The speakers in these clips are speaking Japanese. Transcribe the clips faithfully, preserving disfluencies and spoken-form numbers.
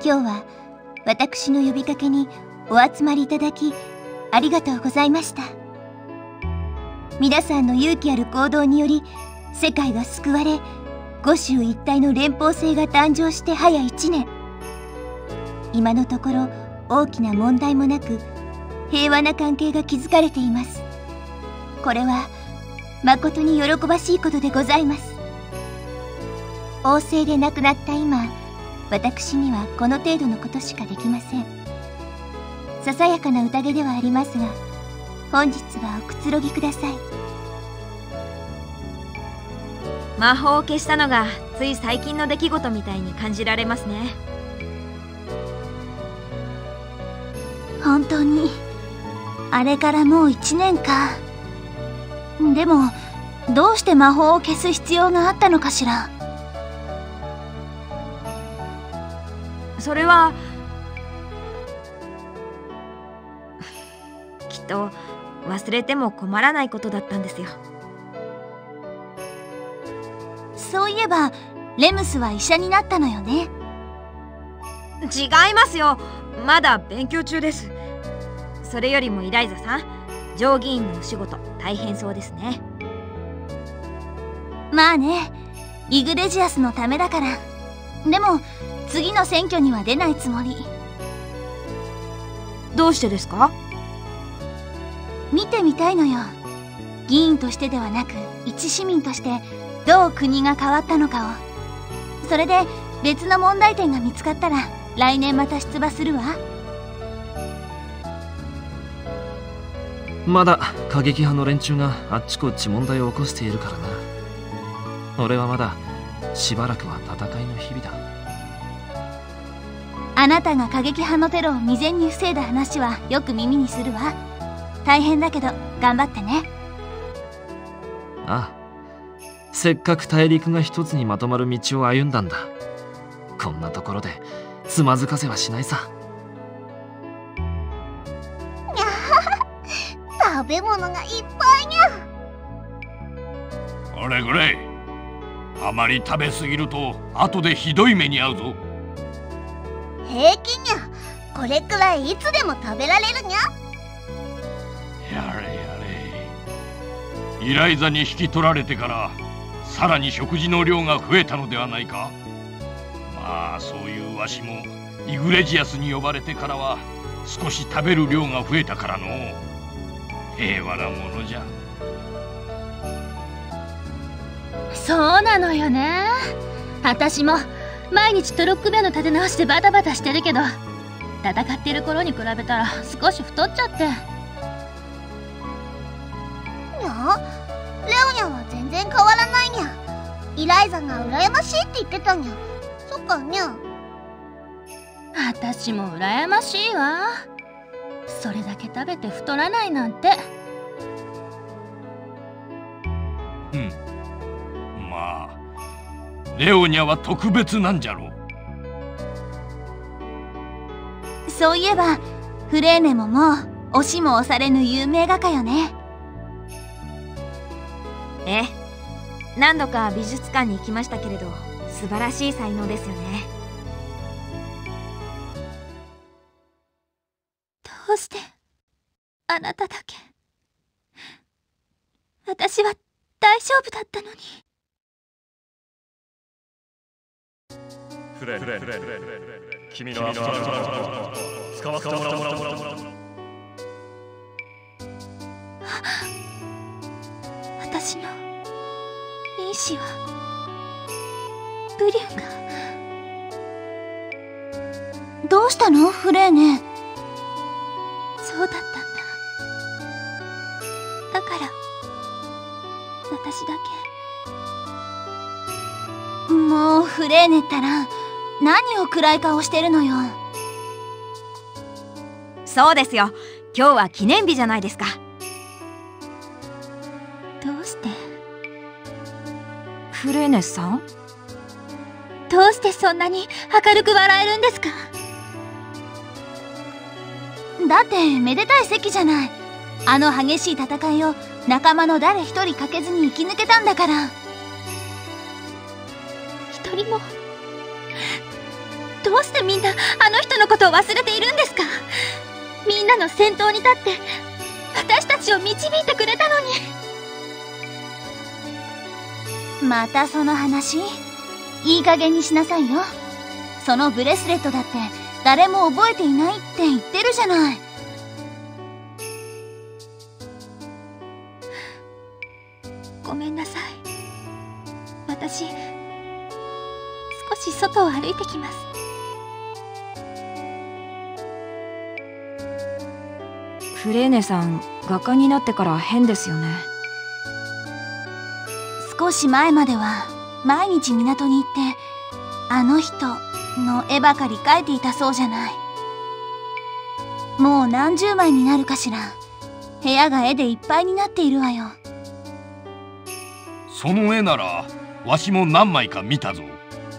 今日は私の呼びかけにお集まりいただきありがとうございました。皆さんの勇気ある行動により世界が救われ、五州一体の連邦制が誕生して早いちねん。今のところ大きな問題もなく平和な関係が築かれています。これは誠に喜ばしいことでございます。王政で亡くなった今、私にはこの程度のことしかできません。ささやかな宴ではありますが、本日はおくつろぎください。 魔法を消したのがつい最近の出来事みたいに感じられますね。 本当にあれからもういちねんか。でもどうして魔法を消す必要があったのかしら。 それはきっと忘れても困らないことだったんですよ。 そういえばレムスは医者になったのよね。 違いますよ、まだ勉強中です。それよりもイライザさん、上議員のお仕事大変そうですね。 まあね、イグレジアスのためだから。でも次の選挙には出ないつもり。 どうしてですか？ 見てみたいのよ。議員としてではなく一市民としてどう国が変わったのかを。それで別の問題点が見つかったら来年また出馬するわ。 まだ過激派の連中があっちこっち問題を起こしているからな。俺はまだしばらくは戦いの日々だ。 あなたが過激派のテロを未然に防いだ話はよく耳にするわ。大変だけど頑張ってね。 ああ、せっかく大陸が一つにまとまる道を歩んだんだ。こんなところでつまずかせはしないさ。 にゃは食べ物がいっぱいにゃ。 これぐらいあまり食べ過ぎると後でひどい目に遭うぞ。 平気にゃ。これくらいいつでも食べられるにゃ。 やれやれ、イライザに引き取られてからさらに食事の量が増えたのではないか。まあそういうわしもイグレジアスに呼ばれてからは少し食べる量が増えたからの。平和なものじゃ。 そうなのよね。私も毎日トロックベアの立て直しでバタバタしてるけど、戦ってる頃に比べたら少し太っちゃって。 にゃ、レオニャは全然変わらないにゃ。イライザが羨ましいって言ってたにゃ。そっかにゃ。 私も羨ましいわ。それだけ食べて太らないなんて。 うん、まあレオニャは特別なんじゃろう。 そういえばフレーネももう押しも押されぬ有名画家よね。 ええ、何度か美術館に行きましたけれど、素晴らしい才能ですよね。 どうしてあなただけ。私は大丈夫だったのに。 フレン、君のアフター使わせてもらおう。 私の因子はブリュンが。どうしたのフレーネ。そうだったんだ。だから私だけ。もうフレーネったら何を暗い顔してるのよ。 そうですよ、今日は記念日じゃないですか。 どうしてフレーネさん、 どうしてそんなに明るく笑えるんですか。だってめでたい席じゃない。あの激しい戦いを仲間の誰一人欠けずに生き抜けたんだから。一人もどうしてみんなあの人のことを忘れているんですか？みんなの先頭に立って私たちを導いてくれたのに。 またその話？いい加減にしなさいよ。そのブレスレットだって誰も覚えていないって言ってるじゃない。 ごめんなさい。私少し外を歩いてきます。 フレーネさん、画家になってから変ですよね。 少し前までは毎日港に行ってあの人の絵ばかり描いていたそうじゃない。もう何十枚になるかしら。部屋が絵でいっぱいになっているわよ。 その絵ならわしも何枚か見たぞ。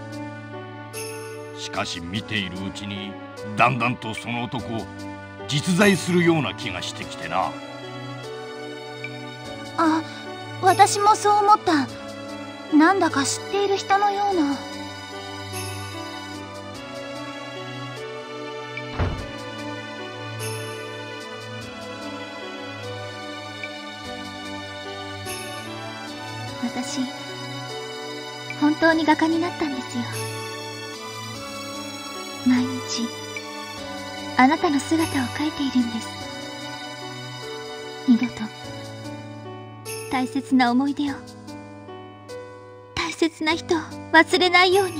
しかし見ているうちにだんだんとその男実在するような気がしてきてな。 あ、私もそう思った。なんだか知っている人のような。 私本当に画家になったんですよ。毎日あなたの姿を描いているんです。二度と大切な思い出を、大切な人を忘れないように。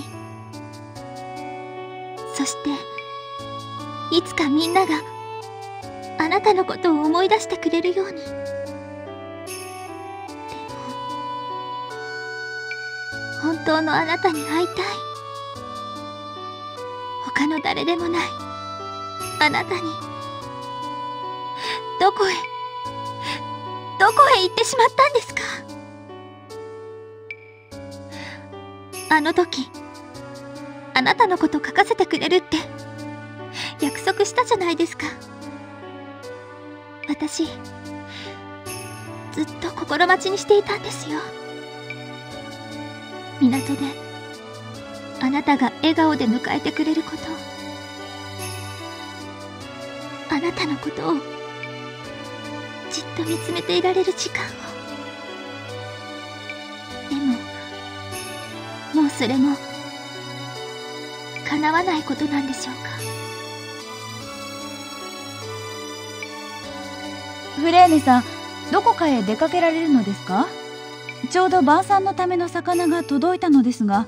そしていつかみんながあなたのことを思い出してくれるように。本当のあなたに会いたい。他の誰でもないあなたに。どこへどこへ行ってしまったんですか？あの時あなたのこと書かせてくれるって約束したじゃないですか。私ずっと心待ちにしていたんですよ。港であなたが笑顔で迎えてくれること、あなたのことをじっと見つめていられる時間を。でももうそれも叶わないことなんでしょうか。 フレーネさん、どこかへ出かけられるのですか？ちょうど晩餐のための魚が届いたのですが。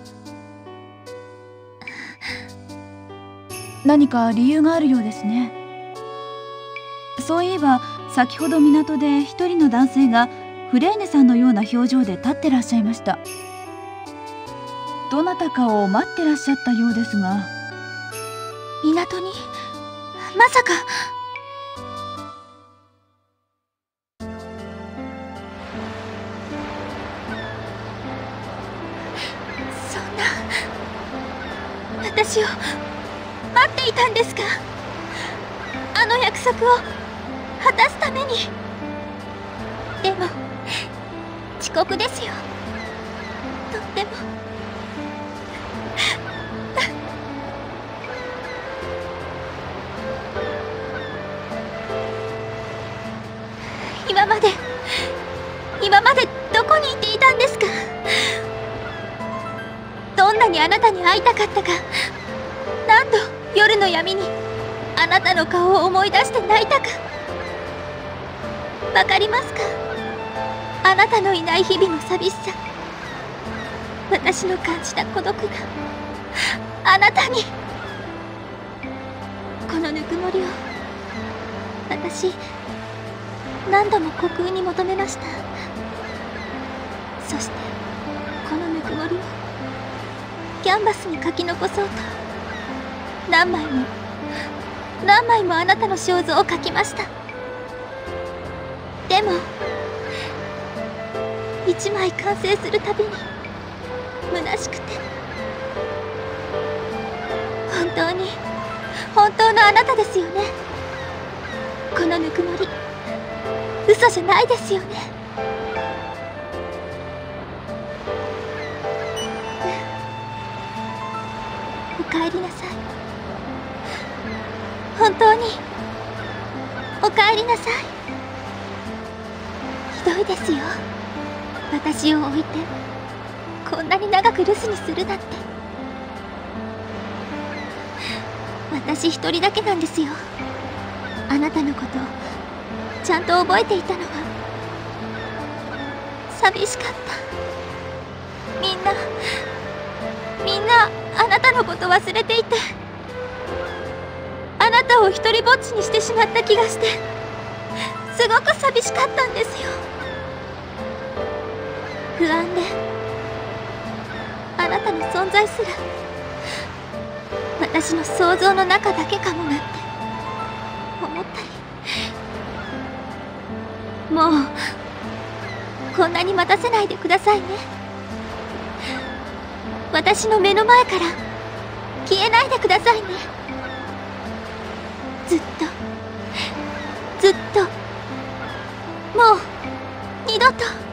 何か理由があるようですね。そういえば先ほど港で一人の男性がフレーネさんのような表情で立ってらっしゃいました。どなたかを待ってらっしゃったようですが。 港にまさか。そんな、私を待っていたんですか？あの約束を果たすために。でも遅刻ですよ。とっても。今まで今までどこにいていたんですか？どんなにあなたに会いたかったか。何度夜の闇にあなたの顔を思い出して泣いたか。わかりますか？あなたのいない日々の寂しさ、私の感じた孤独があなたに。このぬくもりを私何度も虚空に求めました。そしてこのぬくもりをキャンバスに書き残そうと何枚も何枚もあなたの肖像を描きました。でも一枚完成するたびに虚しくて、本当に本当のあなたですよね。このぬくもり嘘じゃないですよね。お帰りなさい。本当にお帰りなさい。ひどいですよ、私を置いてこんなに長く留守にするなんて。私一人だけなんですよ、あなたのことちゃんと覚えていたのは。寂しかった。みんなみんなあなたのこと忘れていて、あなたを一人ぼっちにしてしまった気がして、すごく寂しかったんですよ。不安で、あなたの存在すら私の想像の中だけかもなんて思ったり。もうこんなに待たせないでくださいね。私の目の前から消えないでくださいね。ずっとずっともう二度と